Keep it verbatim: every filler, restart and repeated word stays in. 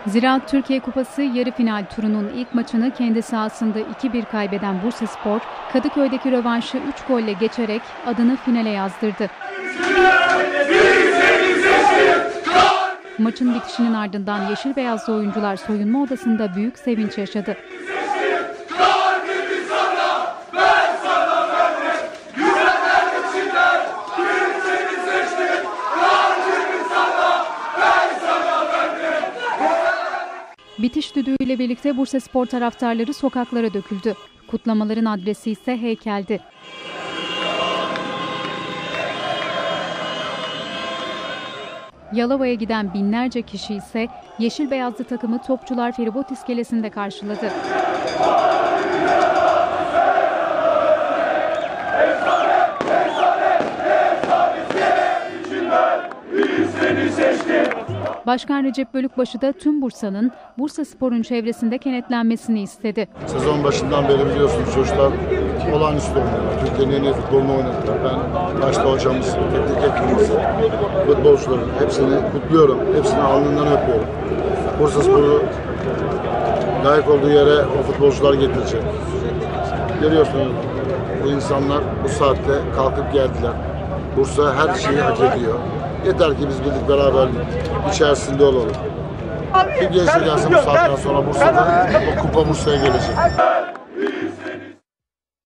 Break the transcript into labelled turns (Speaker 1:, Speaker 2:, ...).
Speaker 1: Ziraat Türkiye Kupası yarı final turunun ilk maçını kendi sahasında iki bir kaybeden Bursaspor, Kadıköy'deki rövanşı üç golle geçerek adını finale yazdırdı. Maçın bitişinin ardından yeşil beyazlı oyuncular soyunma odasında büyük sevinç yaşadı. Bitiş düdüğüyle birlikte Bursaspor taraftarları sokaklara döküldü. Kutlamaların adresi ise heykeldi. Yalova'ya giden binlerce kişi ise yeşil beyazlı takımı Topçular Feribot iskelesinde karşıladı. Başkan Recep Bölükbaşı da tüm Bursa'nın Bursaspor'un çevresinde kenetlenmesini istedi.
Speaker 2: Sezon başından beri biliyorsunuz çocuklar olağanüstü oynuyorlar. Türkiye'nin en iyi futbolunu oynadılar. Ben başta hocamız, teknik ekibimiz, futbolcuların hepsini kutluyorum. Hepsini alnından öpüyorum. Bursaspor'u layık olduğu yere o futbolcular getirecek. Görüyorsunuz bu insanlar bu saatte kalkıp geldiler. Bursa her şeyi hak ediyor. Yeter ki biz birlik beraberlik içerisinde olalım. Bir gelse gelsin bu saatten sonra Bursa'da o kupa Bursa'ya gelecek.